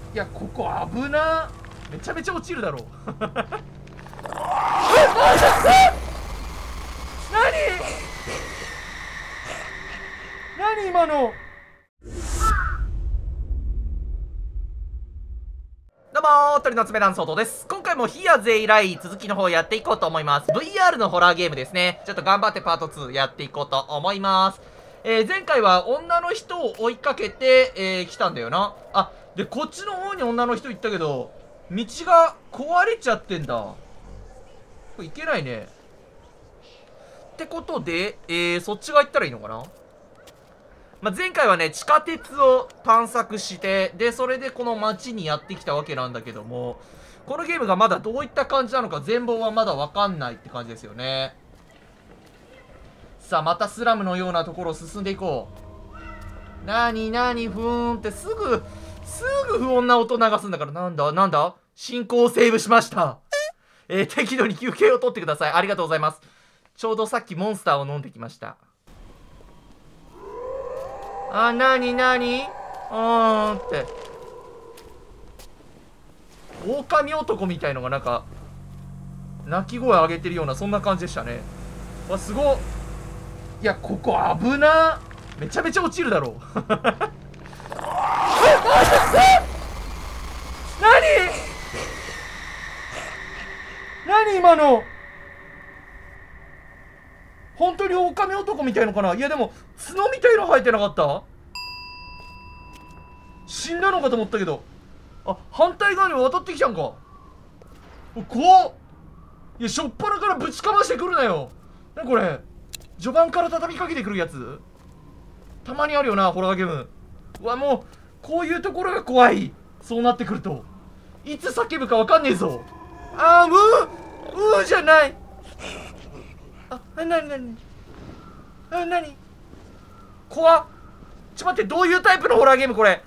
いや、ここ危な。めちゃめちゃ落ちるだろう。何今の。どうもー、鳥の爪団相当です。今回もヒアゼイライ続きの方やっていこうと思います。VR のホラーゲームですね。ちょっと頑張ってパート2やっていこうと思います。前回は女の人を追いかけて、来たんだよな。あ、で、こっちの方に女の人行ったけど、道が壊れちゃってんだ。これ行けないね。ってことで、そっち側行ったらいいのかな。まあ、前回はね、地下鉄を探索して、で、それでこの街にやってきたわけなんだけども、このゲームがまだどういった感じなのか全貌はまだわかんないって感じですよね。さあ、またスラムのようなところを進んでいこう。なになにふーんってすぐ不穏な音流すんだから、なんだ進行をセーブしました。適度に休憩を取ってください。ありがとうございます。ちょうどさっきモンスターを飲んできました。あ、なにって。狼男みたいのがなんか、鳴き声上げてるような、そんな感じでしたね。わ、すごっ。いや、ここ危な。めちゃめちゃ落ちるだろう。何今の。本当に狼男みたいのかな。いやでも角みたいの生えてなかった？死んだのかと思ったけど。あ、反対側に渡ってきたんか。怖っ。いや、しょっぱなからぶちかましてくるなよ。なにこれ、序盤から畳みかけてくるやつたまにあるよな、ホラーゲーム。うわ、もうこういうところが怖い。そうなってくるといつ叫ぶかわかんねえぞ。あー、じゃない。あ、なに怖っ。ちょ待って、どういうタイプのホラーゲームこれ。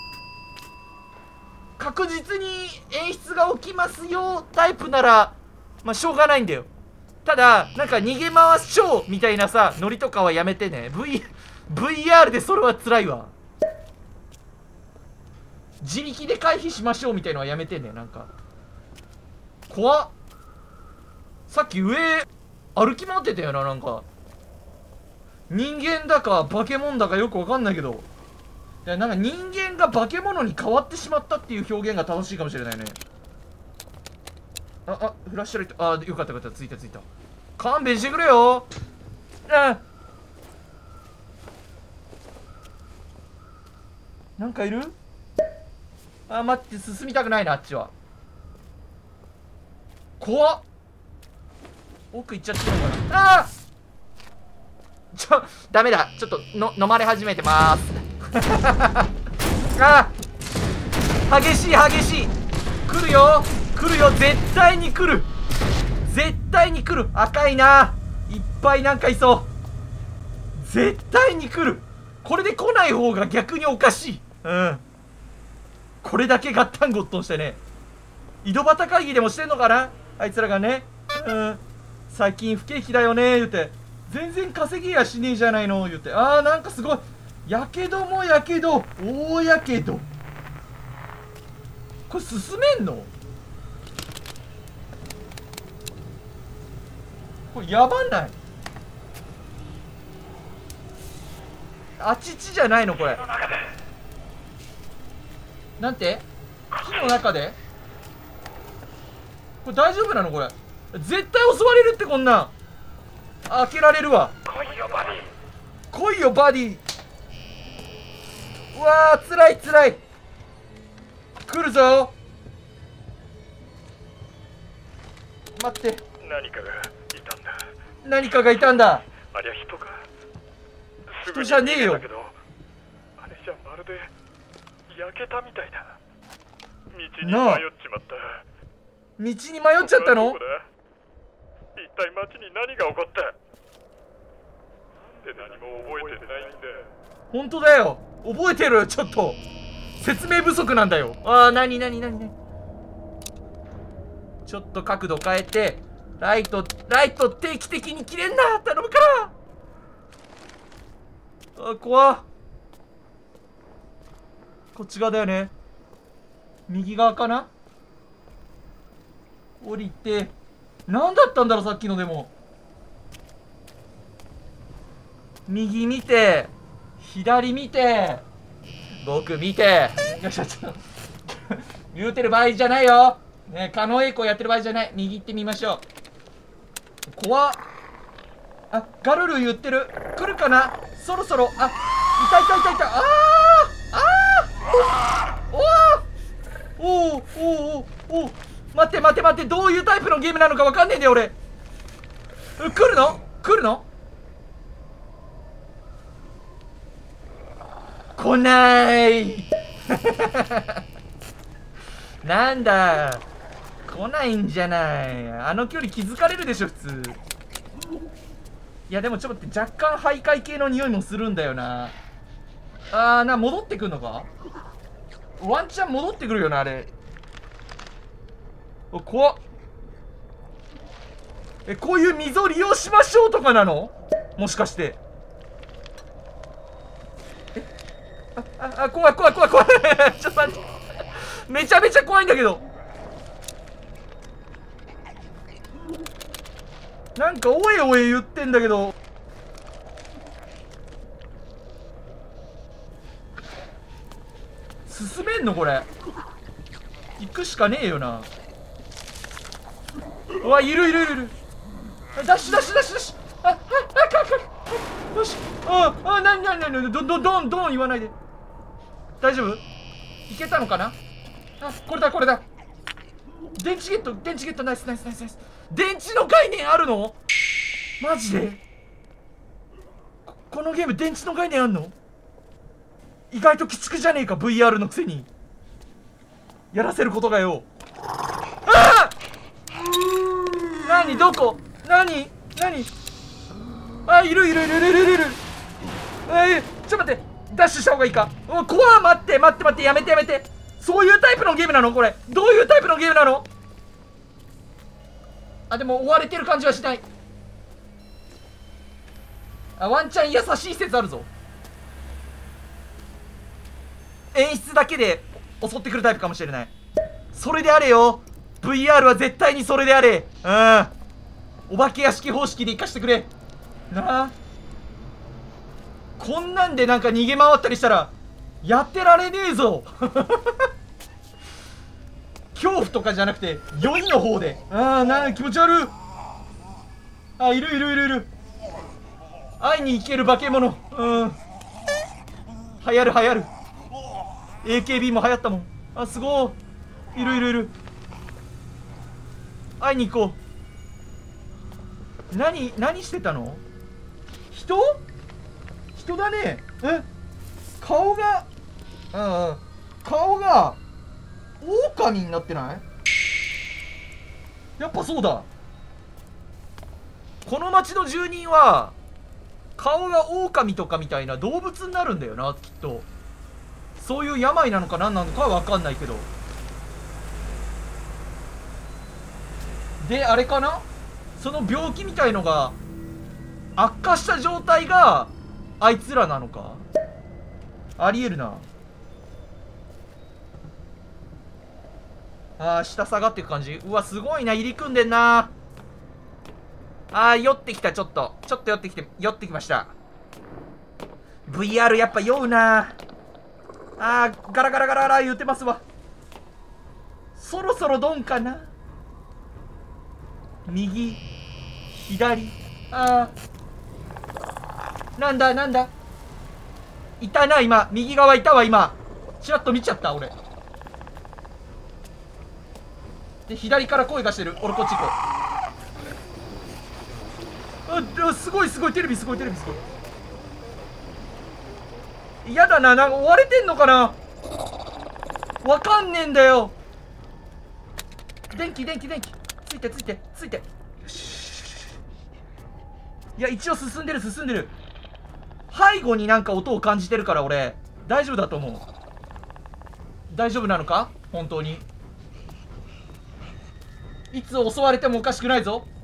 確実に演出が起きますよタイプならまあしょうがないんだよ。ただなんか逃げ回しょうみたいなさノリとかはやめてね。VR でそれは辛いわ。自力で回避しましょうみたいのはやめてね。なんか怖っ。さっき上歩き回ってたよな。なんか人間だか化け物だかよくわかんないけど、いや、なんか人間が化け物に変わってしまったっていう表現が正しいかもしれないね。フラッシュライト。あ、よかったついた。勘弁してくれよ。なんかいる？待って、進みたくないな、あっちは。怖っ。奥行っちゃってるのかな。ダメだ。ちょっと飲まれ始めてまーす。激しい。来るよ、絶対に来る。赤いな。いっぱいなんかいそう。絶対に来る。これで来ない方が逆におかしい。これだけガッタンゴットンしてね、井戸端会議でもしてんのかな、あいつらがね。最近不景気だよね言うて、全然稼ぎやしねえじゃないの言うて、なんかすごいやけど大やけど。これ進めんの？これやばない？あちちじゃないのこれ。なんて？火の中で？これ大丈夫なのこれ？絶対襲われるって。こんなん開けられるわ。来いよバディ。うわー、つらい。来るぞ。待って、何かがいたんだ。 ありゃ人じゃねえよ。 あれじゃまるで焼けたみたいだ。道に迷っちゃったの？ 一体町に何が起こった？なんで何も覚えてないんだ。 本当だよ、覚えてる。ちょっと説明不足なんだよ。何ちょっと角度変えて、ライト定期的に切れんな、頼むから。怖っ。こっち側だよね。 右側かな。降りて、何だったんだろうさっきの。でも右見て左見て僕見て、よいしょ、ちょっと言うてる場合じゃないよね。狩野英孝やってる場合じゃない。右行ってみましょう。怖っ。あ、ガルル言ってる。来るかな、そろそろ。あ、いたいたいたいた。おおおおお、待って待って待って、どういうタイプのゲームなのかわかんねえんだよ俺。来るの来るの、来ないなんだ、来ないんじゃない。あの距離気づかれるでしょ普通。いやでもちょっと待って、若干徘徊系の匂いもするんだよな。戻ってくんのか。ワンチャン戻ってくるよなあれ。お、怖っ。こういう溝利用しましょうとかなの、もしかして。怖い怖い怖い怖いちょっと待って、めちゃめちゃ怖いんだけど。なんかおえおえ言ってんだけど。進めんのこれ。行くしかねえよな。うわ、いるいるいるいる。ダッシュダッシュダッシュダッシュ。よし。なにどん言わないで。大丈夫、いけたのかな。これだこれだ。電池ゲット電池ゲット。ナイスナイスナイスナイス。電池の概念あるのマジで。このゲーム電池の概念あんの。意外と鬼畜じゃねえか VR のくせにやらせることがよ。何どこ、何いるいるいるいるいるいる。ちょっと待って、ダッシュした方がいいか。怖っ。待って待って待って、やめてやめて。そういうタイプのゲームなのこれ。どういうタイプのゲームなの。でも追われてる感じはしない。ワンチャン優しい説あるぞ。演出だけで襲ってくるタイプかもしれない。それであれよ VR は絶対にそれであれ。お化け屋敷方式で生かしてくれなあ。こんなんでなんか逃げ回ったりしたらやってられねえぞ恐怖とかじゃなくて酔いの方で。気持ち悪い。いるいるいるいる。会いに行ける化け物。流行る流行る。AKB も流行ったもん。すごい。いるいるいる。会いに行こう。何してたの。人だね。顔が顔が狼になってない。やっぱそうだ。この町の住人は顔が狼とかみたいな動物になるんだよなきっと。そういう病なのか何なのかは分かんないけど。であれかな、その病気みたいのが悪化した状態があいつらなのか。ありえるな。下下がっていく感じ。うわすごいな、入り組んでんな。酔ってきた。ちょっと寄ってきました。 VR やっぱ酔うな。ガラガラガラガラ言ってますわ。そろそろドンかな。右左。なんだいたな今。右側いたわ今。ちらっと見ちゃった俺。で左から声がしてる。俺こっち行こう。すごいテレビすごい。嫌だな。なんか追われてんのかな。わかんねえんだよ。電気ついて。いや一応進んでる。背後になんか音を感じてるから俺大丈夫だと思う。大丈夫なのか本当に。いつ襲われてもおかしくないぞ。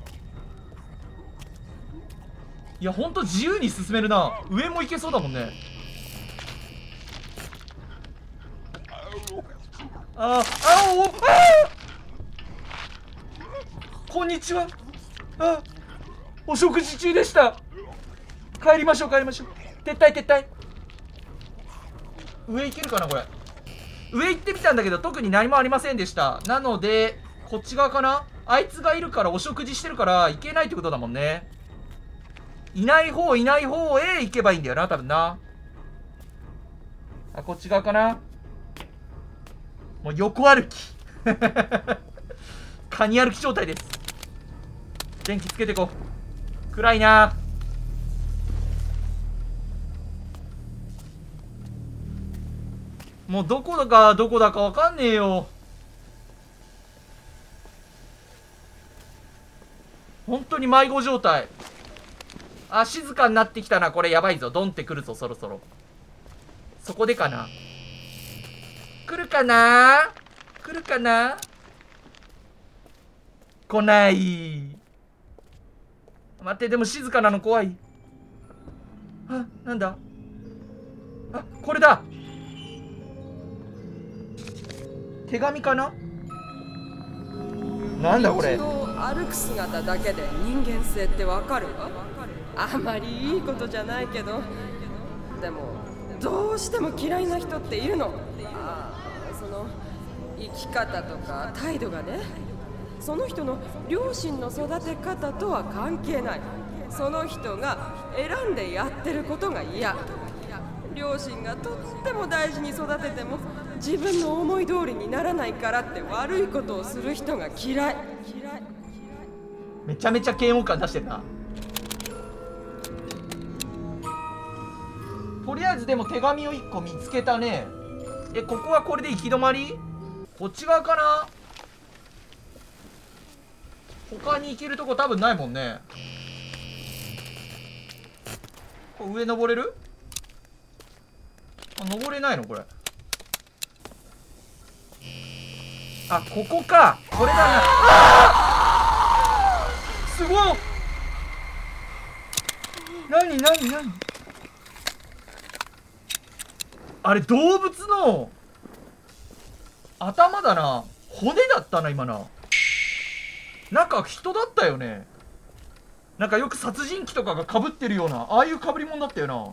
いやほんと自由に進めるな。上も行けそうだもんね。 こんにちは。お食事中でした。帰りましょう、帰りましょう。撤退、撤退。上行けるかな、これ。上行ってみたんだけど、特に何もありませんでした。なので、こっち側かな。あいつがいるから、お食事してるから、行けないってことだもんね。いない方へ行けばいいんだよな、多分な。こっち側かな。もう横歩き。カニ歩き状態です。電気つけてこう。暗いな。もうどこだかわかんねえよ。本当に迷子状態。静かになってきたな。これやばいぞ。ドンってくるぞ、そろそろ。そこでかな。来るかな。来ない。待って、でも静かなの怖い。なんだ。これだ。手紙かな。なんだこれ。 道を歩く姿だけで人間性ってわかるわ。あまりいいことじゃないけど、でもどうしても嫌いな人っているの。その生き方とか態度がね、その人の両親の育て方とは関係ない。その人が選んでやってることが嫌。両親がとっても大事に育てても自分の思い通りにならないからって悪いことをする人が嫌い。 めちゃめちゃ嫌悪感出してるな。とりあえずでも手紙を1個見つけたね。ここはこれで行き止まり。こっち側かな。他に行けるとこ多分ないもんね。これ上登れる？登れないのこれ。ここか。これだな。すごい。何あれ動物の頭だな。骨だったな今な。なんか人だったよね。なんかよく殺人鬼とかが被ってるような、ああいう被り物だったよな。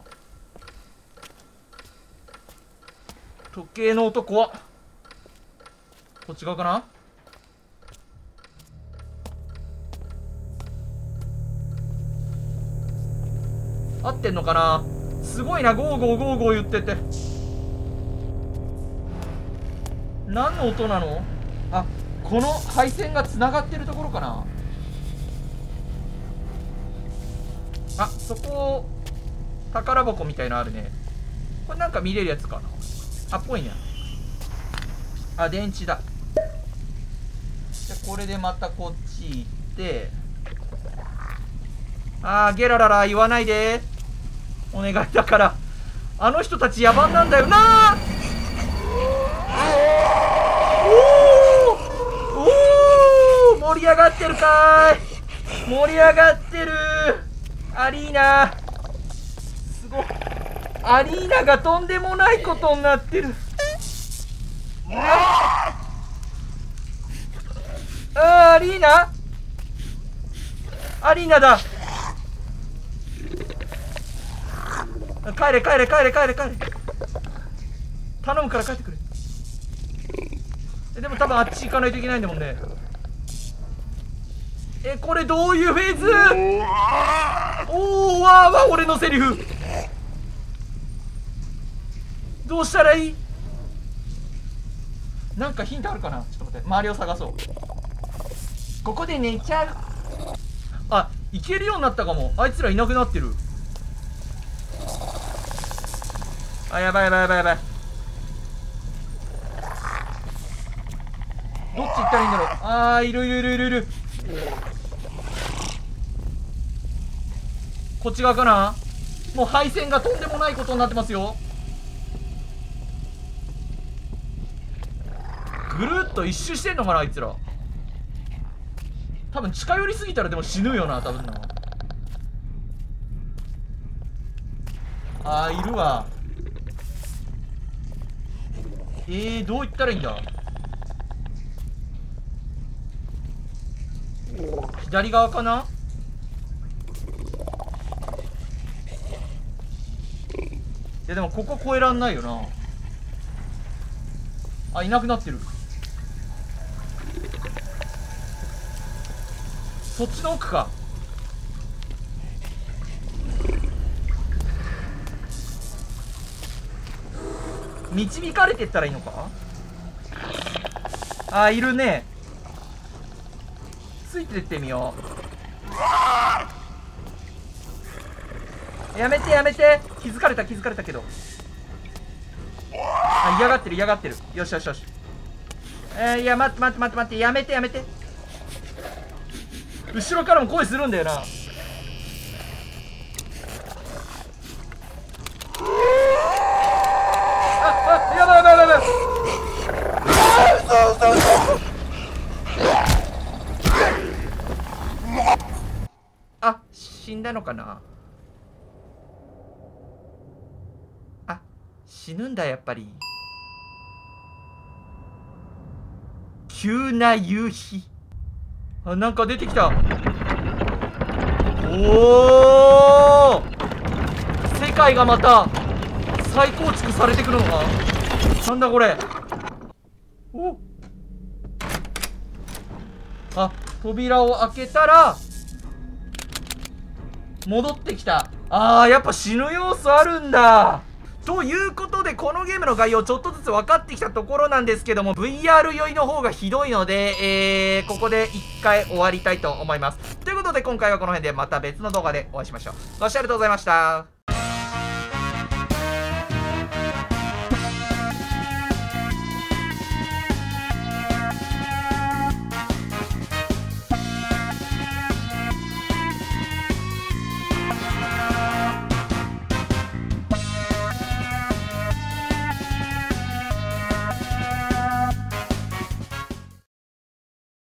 時計の音怖っ。こっち側かな。合ってんのかな。すごいな、ゴーゴーゴーゴー言ってて。何の音なの。この配線がつながってるところかな。そこ宝箱みたいのあるね。これなんか見れるやつかな。っぽいね。電池だ。じゃこれでまたこっち行って、ゲラララ言わないでお願いだから。あの人たち野蛮なんだよな。おお盛り上がってるかーい。盛り上がってる。アリーナすごい。アリーナがとんでもないことになってる。アリーナだ。帰れ。頼むから帰ってくれ。でも多分あっち行かないといけないんだもんね。これどういうフェーズ。俺のセリフどうしたらいい。なんかヒントあるかな。ちょっと待って、周りを探そう。ここで寝ちゃう。行けるようになったかも。あいつらいなくなってる。やばい。どっち行ったらいいんだろう。いる。こっち側かな。もう配線がとんでもないことになってますよ。ぐるっと一周してんのかなあいつら。多分近寄りすぎたらでも死ぬよな多分な。いるわ。 どう言ったらいいんだ。左側かな。いやでもここ越えらんないよな。あ、いなくなってる。そっちの奥か。導かれてったらいいのか。あ、いるね。ついてってみよう。やめてやめて。気づかれた気づかれたけど。あ、嫌がってる嫌がってる。よしよしよし。いや、待って待って待って待って。やめてやめて。後ろからも声するんだよな。あ、やばいやばいやばい。あ、死んだのかな。あ、死ぬんだやっぱり。急な夕日。あ、なんか出てきた。おお、世界がまた再構築されてくるのか。なんだこれ。お、あ、扉を開けたら戻ってきた。あー、やっぱ死ぬ要素あるんだ。ということで、このゲームの概要ちょっとずつ分かってきたところなんですけども、 VR 酔いの方がひどいので、ここで一回終わりたいと思います。ということで今回はこの辺で、また別の動画でお会いしましょう。ご視聴ありがとうございました。